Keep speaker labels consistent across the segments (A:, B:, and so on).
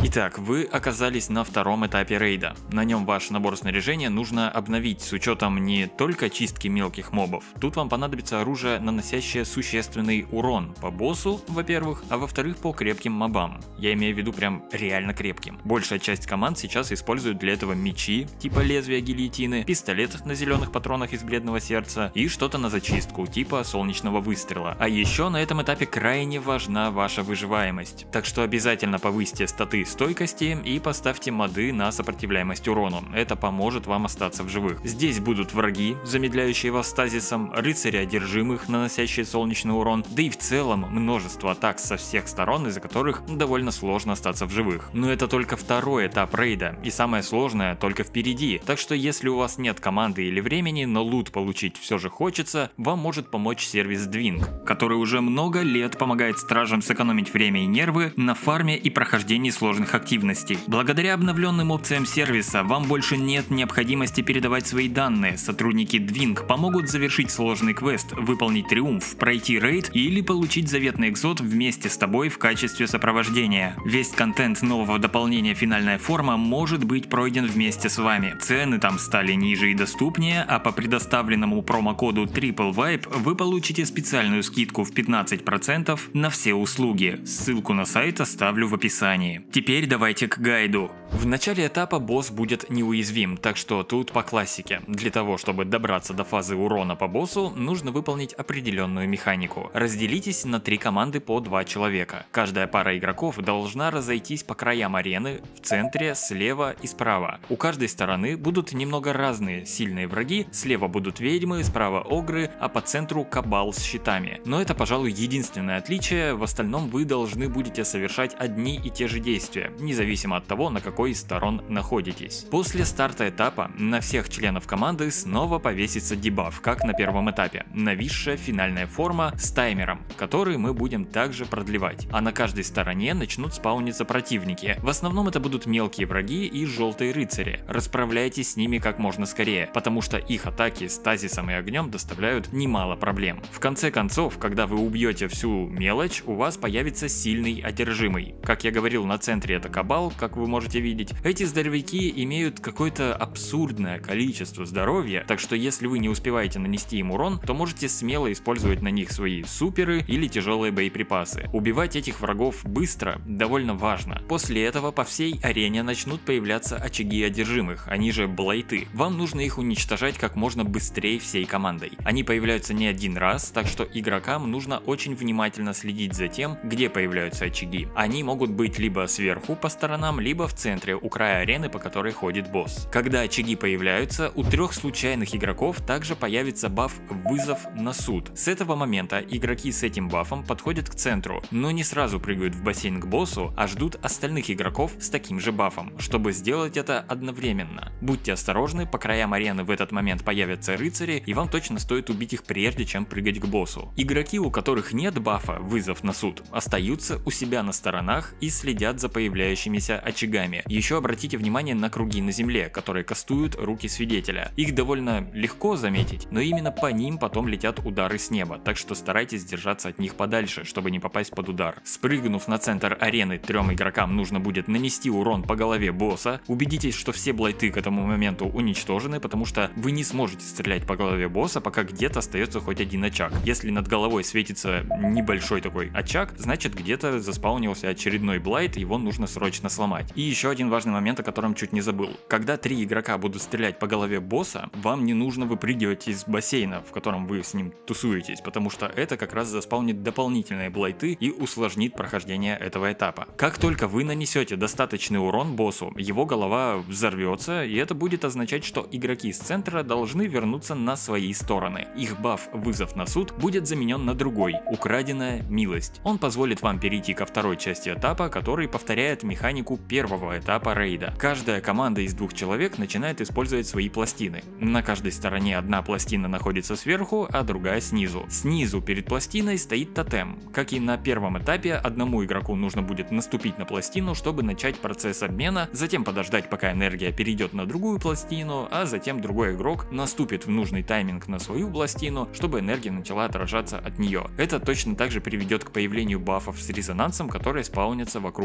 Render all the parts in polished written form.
A: Итак, вы оказались на втором этапе рейда. На нем ваш набор снаряжения нужно обновить с учетом не только чистки мелких мобов. Тут вам понадобится оружие, наносящее существенный урон по боссу, во-первых, а во-вторых, по крепким мобам. Я имею в виду прям реально крепким. Большая часть команд сейчас используют для этого мечи, типа лезвия гильотины, пистолет на зеленых патронах из бледного сердца и что-то на зачистку, типа солнечного выстрела. А еще на этом этапе крайне важна ваша выживаемость. Так что обязательно повысьте статы стойкости и поставьте моды на сопротивляемость урону. Это поможет вам остаться в живых. Здесь будут враги, замедляющие вас стазисом, рыцари одержимых, наносящие солнечный урон, да и в целом множество атак со всех сторон, из-за которых довольно сложно остаться в живых. Но это только второй этап рейда, и самое сложное только впереди. Так что если у вас нет команды или времени, но лут получить все же хочется, вам может помочь сервис Двинг, который уже много лет помогает стражам сэкономить время и нервы на фарме и прохождении сложных активностей. Благодаря обновленным опциям сервиса вам больше нет необходимости передавать свои данные. Сотрудники Двинг помогут завершить сложный квест, выполнить триумф, пройти рейд или получить заветный экзот вместе с тобой в качестве сопровождения. Весь контент нового дополнения «Финальная форма» может быть пройден вместе с вами. Цены там стали ниже и доступнее, а по предоставленному промокоду TripleVibe вы получите специальную скидку в 15% на все услуги. Ссылку на сайт оставлю в описании. Теперь давайте к гайду. В начале этапа босс будет неуязвим, так что тут по классике. Для того, чтобы добраться до фазы урона по боссу, нужно выполнить определенную механику. Разделитесь на 3 команды по 2 человека. Каждая пара игроков должна разойтись по краям арены, в центре, слева и справа. У каждой стороны будут немного разные сильные враги, слева будут ведьмы, справа огры, а по центру кабал с щитами. Но это, пожалуй, единственное отличие, в остальном вы должны будете совершать одни и те же действия, независимо от того, на какой из сторон находитесь. После старта этапа на всех членов команды снова повесится дебаф, как на первом этапе, нависшая финальная форма с таймером, который мы будем также продлевать. А на каждой стороне начнут спауниться противники. В основном это будут мелкие враги и желтые рыцари. Расправляйтесь с ними как можно скорее, потому что их атаки стазисом и огнем доставляют немало проблем. В конце концов, когда вы убьете всю мелочь, у вас появится сильный одержимый. Как я говорил, на центре это кабал, как вы можете видеть. Эти здоровяки имеют какое-то абсурдное количество здоровья, так что если вы не успеваете нанести им урон, то можете смело использовать на них свои суперы или тяжелые боеприпасы. Убивать этих врагов быстро довольно важно. После этого по всей арене начнут появляться очаги одержимых, они же блайты. Вам нужно их уничтожать как можно быстрее всей командой. Они появляются не один раз, так что игрокам нужно очень внимательно следить за тем, где появляются очаги. Они могут быть либо сверху по сторонам, либо в центре, у края арены, по которой ходит босс. Когда очаги появляются, у 3 случайных игроков также появится баф «Вызов на суд». С этого момента игроки с этим бафом подходят к центру, но не сразу прыгают в бассейн к боссу, а ждут остальных игроков с таким же бафом, чтобы сделать это одновременно. Будьте осторожны, по краям арены в этот момент появятся рыцари, и вам точно стоит убить их прежде, чем прыгать к боссу. Игроки, у которых нет бафа «Вызов на суд», остаются у себя на сторонах и следят за появляющимися очагами. Еще обратите внимание на круги на земле, которые кастуют руки свидетеля. Их довольно легко заметить, но именно по ним потом летят удары с неба, так что старайтесь держаться от них подальше, чтобы не попасть под удар. Спрыгнув на центр арены, 3 игрокам нужно будет нанести урон по голове босса. Убедитесь, что все блайты к этому моменту уничтожены, потому что вы не сможете стрелять по голове босса, пока где-то остается хоть один очаг. Если над головой светится небольшой такой очаг, значит где-то заспаунился очередной блайт, его нужно срочно сломать. И еще один важный момент, о котором чуть не забыл. Когда 3 игрока будут стрелять по голове босса, вам не нужно выпрыгивать из бассейна, в котором вы с ним тусуетесь, потому что это как раз заспаунит дополнительные блайты и усложнит прохождение этого этапа. Как только вы нанесете достаточный урон боссу, его голова взорвется, и это будет означать, что игроки с центра должны вернуться на свои стороны. Их баф «Вызов на суд» будет заменен на другой – «Украденная милость». Он позволит вам перейти ко второй части этапа, который повторяет механику первого этапа рейда. Каждая команда из 2 человек начинает использовать свои пластины. На каждой стороне одна пластина находится сверху, а другая снизу. Снизу перед пластиной стоит тотем. Как и на первом этапе, одному игроку нужно будет наступить на пластину, чтобы начать процесс обмена, затем подождать, пока энергия перейдет на другую пластину, а затем другой игрок наступит в нужный тайминг на свою пластину, чтобы энергия начала отражаться от нее. Это точно так же приведет к появлению бафов с резонансом, которые спаунятся вокруг вас.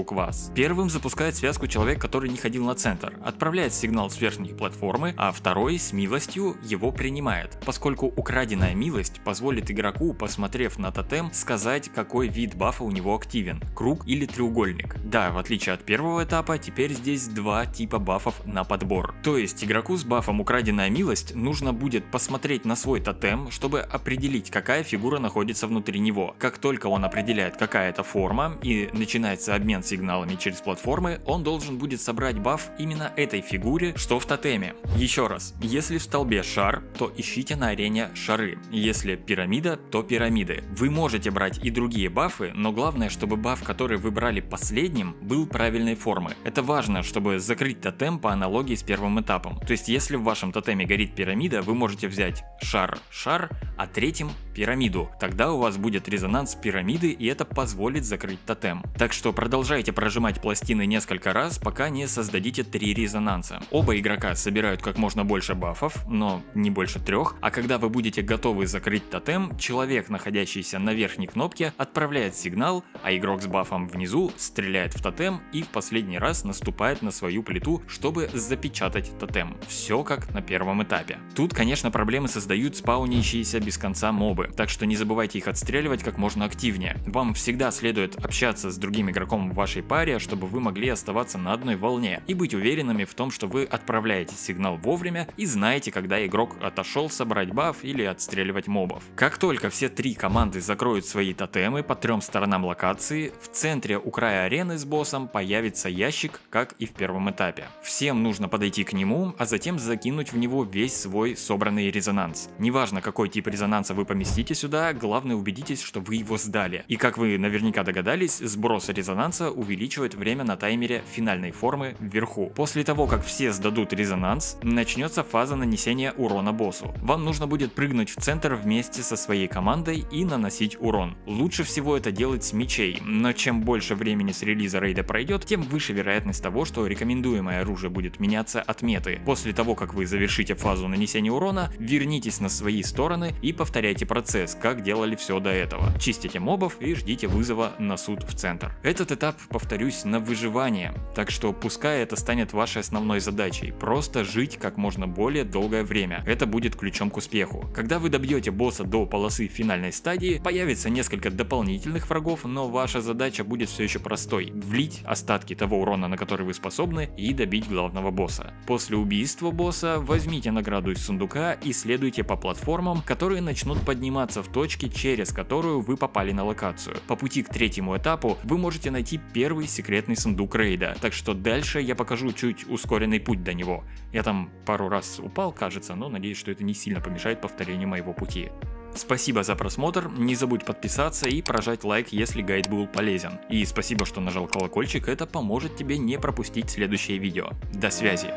A: Первым запускает связку человек, который не ходил на центр, отправляет сигнал с верхней платформы, а второй с милостью его принимает, поскольку украденная милость позволит игроку, посмотрев на тотем, сказать, какой вид бафа у него активен – круг или треугольник. Да, в отличие от первого этапа, теперь здесь два типа бафов на подбор. То есть игроку с бафом украденная милость нужно будет посмотреть на свой тотем, чтобы определить, какая фигура находится внутри него. Как только он определяет, какая это форма и начинается обмен сигналами через платформы, он должен будет собрать баф именно этой фигуре, что в тотеме. Еще раз, если в столбе шар, то ищите на арене шары, если пирамида, то пирамиды. Вы можете брать и другие бафы, но главное, чтобы баф, который вы брали последним, был правильной формы. Это важно, чтобы закрыть тотем по аналогии с первым этапом. То есть если в вашем тотеме горит пирамида, вы можете взять шар, а третьим пирамиду. Тогда у вас будет резонанс пирамиды, и это позволит закрыть тотем. Так что продолжайте прожимать пластины несколько раз, пока не создадите 3 резонанса. Оба игрока собирают как можно больше бафов, но не больше 3, а когда вы будете готовы закрыть тотем, человек, находящийся на верхней кнопке, отправляет сигнал, а игрок с бафом внизу стреляет в тотем и в последний раз наступает на свою плиту, чтобы запечатать тотем. Все как на первом этапе. Тут, конечно, проблемы создают спаунящиеся без конца мобы, так что не забывайте их отстреливать как можно активнее. Вам всегда следует общаться с другим игроком в вашей паре, чтобы вы могли оставаться на одной волне и быть уверенными в том, что вы отправляете сигнал вовремя и знаете, когда игрок отошел собрать баф или отстреливать мобов. Как только все 3 команды закроют свои тотемы по 3 сторонам локации, в центре у края арены с боссом появится ящик, как и в первом этапе. Всем нужно подойти к нему, а затем закинуть в него весь свой собранный резонанс. Неважно, какой тип резонанса вы поместите сюда, главное убедитесь, что вы его сдали. И как вы наверняка догадались, сброс резонанса увеличивает время на таймере финальной формы вверху. После того, как все сдадут резонанс, начнется фаза нанесения урона боссу. Вам нужно будет прыгнуть в центр вместе со своей командой и наносить урон. Лучше всего это делать с мечей, но чем больше времени с релиза рейда пройдет, тем выше вероятность того, что рекомендуемое оружие будет меняться от меты. После того, как вы завершите фазу нанесения урона, вернитесь на свои стороны и повторяйте процесс, как делали все до этого. Чистите мобов и ждите вызова на суд в центр. Этот этап, повторюсь, на выживание, так что пускай это станет вашей основной задачей, просто жить как можно более долгое время. Это будет ключом к успеху. Когда вы добьете босса до полосы финальной стадии, появится несколько дополнительных врагов, но ваша задача будет все еще простой: влить остатки того урона, на который вы способны, и добить главного босса. После убийства босса возьмите награду из сундука и следуйте по платформам, которые начнут подниматься в точке, через которую вы попали на локацию. По пути к 3-му этапу вы можете найти первый секретный сундук рейда, так что дальше я покажу чуть ускоренный путь до него. Я там пару раз упал, кажется, но надеюсь, что это не сильно помешает повторению моего пути. Спасибо за просмотр, не забудь подписаться и прожать лайк, если гайд был полезен. И спасибо, что нажал колокольчик, это поможет тебе не пропустить следующее видео. До связи!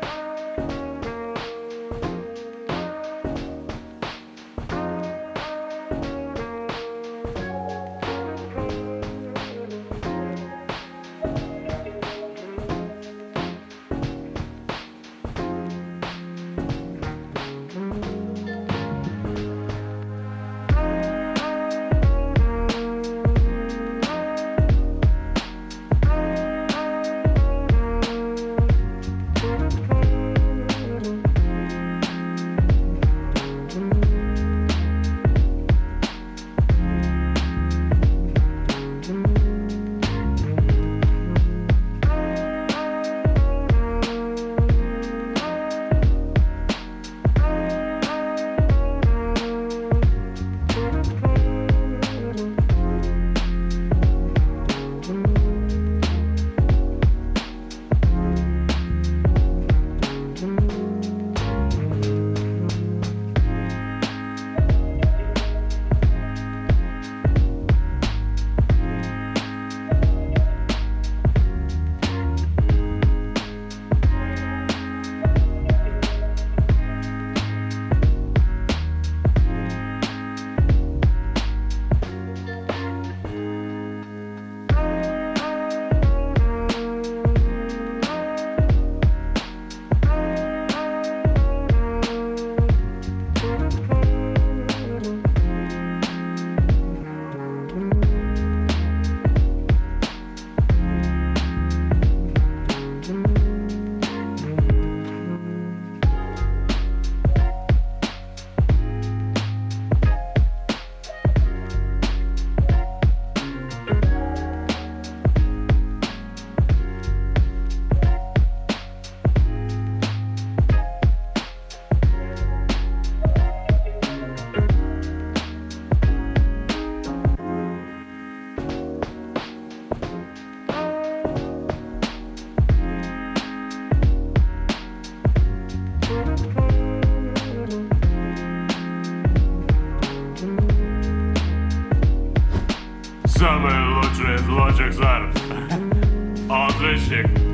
B: Самый лучший из лучших, сэр. Отличник.